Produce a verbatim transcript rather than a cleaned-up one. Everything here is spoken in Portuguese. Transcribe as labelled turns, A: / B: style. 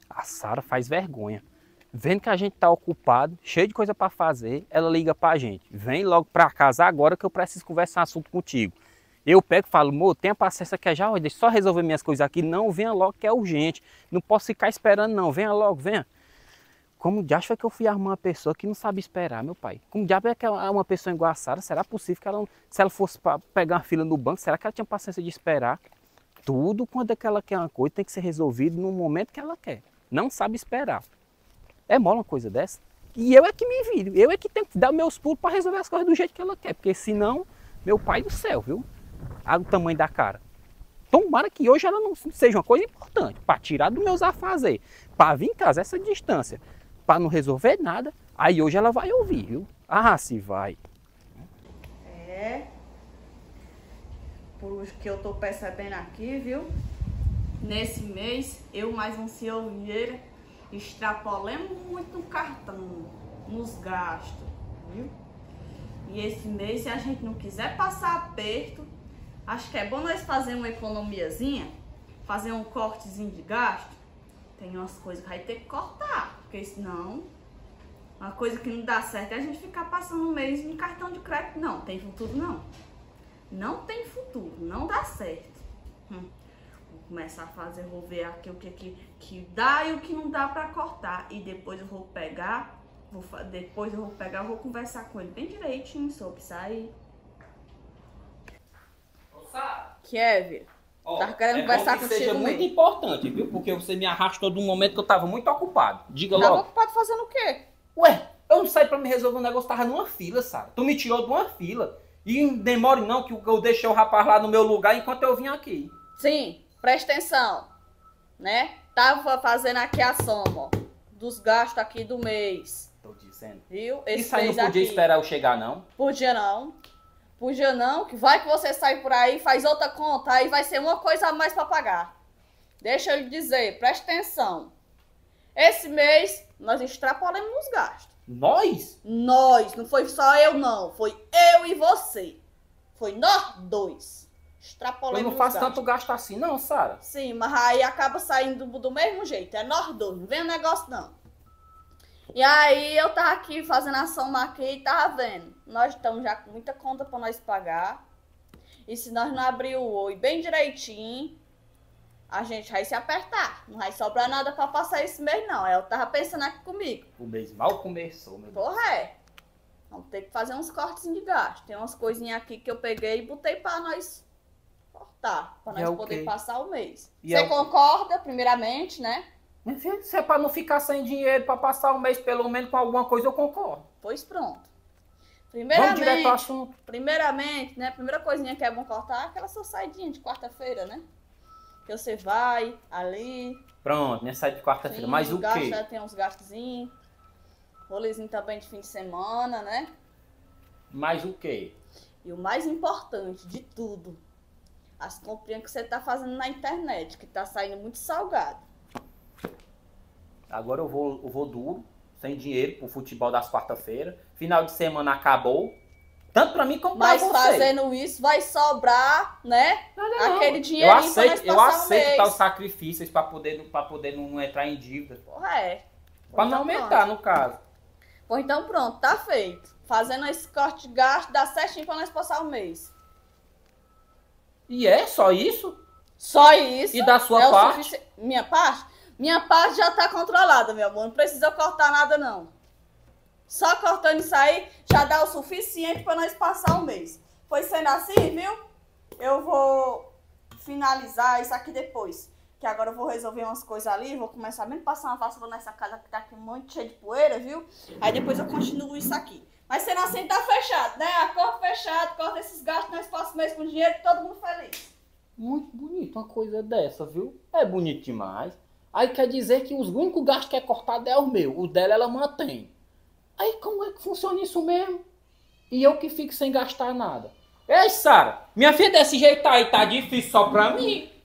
A: A Sara faz vergonha. Vendo que a gente tá ocupado, cheio de coisa para fazer, ela liga pra gente. Vem logo pra casa agora que eu preciso conversar um assunto contigo. Eu pego e falo, amor, tenha paciência que é já, deixa eu só resolver minhas coisas aqui. Não, venha logo que é urgente. Não posso ficar esperando não, venha logo, venha. Como diacho foi que eu fui arrumar uma pessoa que não sabe esperar, meu pai? Como diabo é que é uma pessoa igual a Sara? Será possível que ela, se ela fosse para pegar uma fila no banco, será que ela tinha paciência de esperar? Tudo quando é que ela quer uma coisa tem que ser resolvido no momento que ela quer. Não sabe esperar. É mole uma coisa dessa? E eu é que me viro, eu é que tenho que dar meus pulos para resolver as coisas do jeito que ela quer. Porque senão, meu pai do céu, viu? Olha o tamanho da cara. Tomara que hoje ela não seja uma coisa importante, para tirar dos meus afazeres, para vir em casa essa distância, para não resolver nada, aí hoje ela vai ouvir, viu? Ah, se vai.
B: É, por que eu tô percebendo aqui, viu? Nesse mês, eu mais um senhor extrapolamos muito no cartão, nos gastos, viu? E esse mês, se a gente não quiser passar aperto, acho que é bom nós fazer uma economiazinha, fazer um cortezinho de gasto. Tem umas coisas que vai ter que cortar, porque senão, uma coisa que não dá certo é a gente ficar passando um mês em cartão de crédito. Não, tem futuro não. Não tem futuro, não dá certo. Hum. Vou começar a fazer, vou ver aqui o que, que, que dá e o que não dá pra cortar. E depois eu vou pegar, vou, depois eu vou pegar, eu vou conversar com ele bem direitinho sobre isso aí. Kevin,
A: Ó,
B: tava querendo
A: é
B: conversar
A: bom que
B: contigo
A: seja
B: mesmo.
A: muito importante, viu? Porque você me arrastou de um momento que eu tava muito ocupado. Diga
B: Tava
A: logo.
B: ocupado fazendo o quê?
A: Ué, eu não saí pra me resolver um negócio, tava numa fila, Sara. Tu me tirou de uma fila. E não demore não, que eu deixei o rapaz lá no meu lugar enquanto eu vim aqui.
B: Sim, presta atenção, né? Tava fazendo aqui a soma, ó, dos gastos aqui do mês.
A: Tô dizendo.
B: Viu? Esse
A: Isso aí não
B: mês
A: podia
B: aqui.
A: esperar eu chegar, não?
B: Podia não. Podia não, que vai que você sai por aí, faz outra conta, aí vai ser uma coisa a mais pra pagar. Deixa eu lhe dizer, presta atenção. Esse mês, nós extrapolamos os gastos.
A: Nós?
B: Nós, não foi só eu não, foi eu e você. Foi nós dois. Extrapolamos
A: Eu não
B: os
A: faço
B: gastos.
A: tanto gasto assim, não, Sara.
B: Sim, mas aí acaba saindo do, do mesmo jeito, é nós dois, não vem o negócio não. E aí eu tava aqui fazendo a soma aqui e tava vendo. Nós estamos já com muita conta pra nós pagar. E se nós não abrir o olho bem direitinho, a gente vai se apertar. Não vai sobrar nada pra passar esse mês não. Eu tava pensando aqui comigo.
A: O mês mal começou, meu Deus.
B: Porra, é. Vamos ter que fazer uns cortes de gasto. Tem umas coisinhas aqui que eu peguei e botei pra nós cortar. Pra
A: E
B: nós
A: é o
B: poder
A: quê?
B: passar o mês.
A: E
B: Você
A: é o quê?
B: concorda, primeiramente, né?
A: Meu filho, se é pra não ficar sem dinheiro, pra passar um mês pelo menos com alguma coisa, eu concordo.
B: Pois pronto.
A: Vamos
B: Primeiramente,
A: direto ao assunto.
B: primeiramente, né? A primeira coisinha que é bom cortar é aquela sua saidinha de quarta-feira, né? Que você vai ali.
A: Pronto, minha saída de quarta-feira.
B: sim,
A: Mas o
B: gasta,
A: quê?
B: tem uns gastozinhos. Rolezinho também de fim de semana, né?
A: Mais o quê?
B: E o mais importante de tudo, as comprinhas que você tá fazendo na internet, que tá saindo muito salgado.
A: Agora eu vou, eu vou duro, sem dinheiro, pro futebol das quarta-feiras. Final de semana acabou. Tanto pra mim como pra
B: Mas
A: você.
B: fazendo isso, vai sobrar, né?
A: Nada não.
B: Aquele
A: Eu
B: dinheirinho pra nós
A: aceito, eu
B: passar o
A: aceito
B: mês.
A: tal sacrifícios pra poder, pra poder não entrar em dívida.
B: Porra, é.
A: Pra
B: Então
A: não aumentar,
B: pronto.
A: no caso.
B: Pois então pronto, tá feito. Fazendo esse corte de gasto, dá certinho pra nós passar o mês.
A: E é só isso?
B: Só isso.
A: E da sua
B: é o
A: parte?
B: sufici- Minha parte? Minha parte já tá controlada, meu amor. Não precisa cortar nada, não. Só cortando isso aí, já dá o suficiente pra nós passar o mês. Foi sendo assim, viu? Eu vou finalizar isso aqui depois. Que agora eu vou resolver umas coisas ali. Vou começar mesmo a passar uma vassoura nessa casa que tá aqui muito cheia de poeira, viu? Aí depois eu continuo isso aqui. Mas sendo assim, tá fechado, né? Acordo fechado, corta esses gastos, nós passamos o mês com dinheiro e todo mundo feliz.
A: Muito bonito uma coisa dessa, viu? É bonito demais. Aí quer dizer que os únicos gastos que é cortado é o meu. O dela ela mantém. Aí como é que funciona isso mesmo? E eu que fico sem gastar nada. Ei, Sara, minha filha desse jeito aí tá difícil só pra mim.